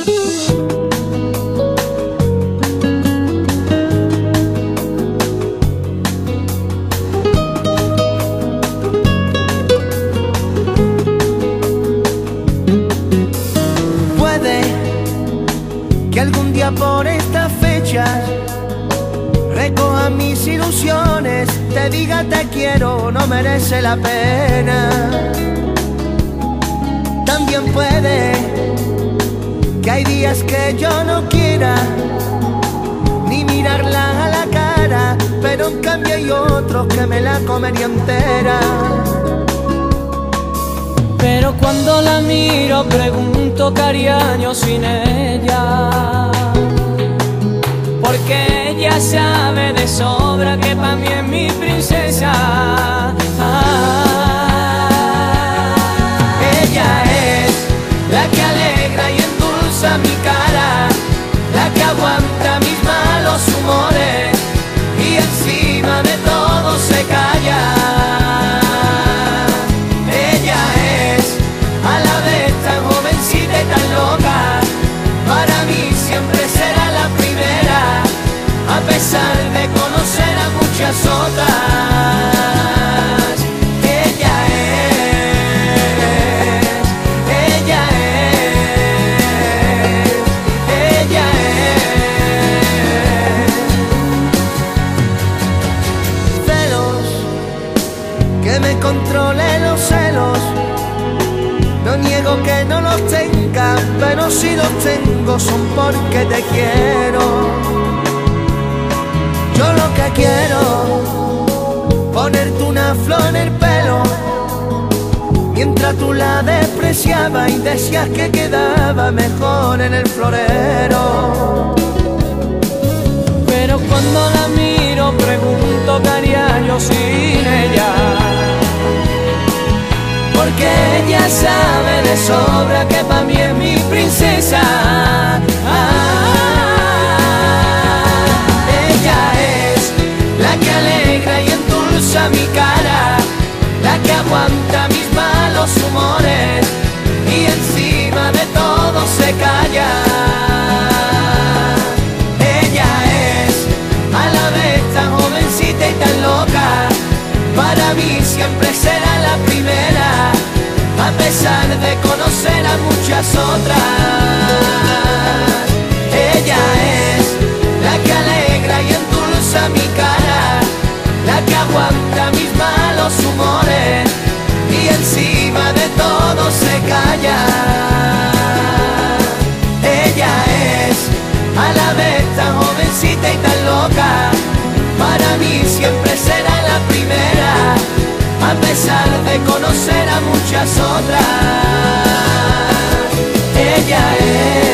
Que algún día por estas fechas recoja mis ilusiones, te diga te quiero, no merece la pena. También puede que hay días que yo no quiera ni mirarla a la cara, pero en cambio hay otros que me la comería entera. Pero cuando la miro pregunto qué haría yo sin ella, porque ella sabe de sobra que pa' mí es mi princesa. Ella es la que alegra y endulza mi cara, la que aguanta mis malos humores y encima de todo se calla. A pesar de conocer a muchas otras, ella es, ella es, ella es. Celos, que me controle los celos, no niego que no los tenga, pero si los tengo son porque te quiero. Yo lo que quiero, ponerte una flor en el pelo, mientras tú la despreciabas y decías que quedaba mejor en el florero. Pero cuando la miro pregunto qué haría yo sin ella, porque ella sabe de sobra que pa' mí es mi princesa. Mi cara, la que aguanta mis malos humores y encima de todo se calla. Ella es a la vez tan jovencita y tan loca, para mí siempre será la primera, a pesar de conocer a muchas otras. Ella es la que alegra y endulza mi cara, la que aguanta mis malos humores y encima de todo se calla. Ella es a la vez tan jovencita y tan loca, para mí siempre será la primera, a pesar de conocer a muchas otras. Ella es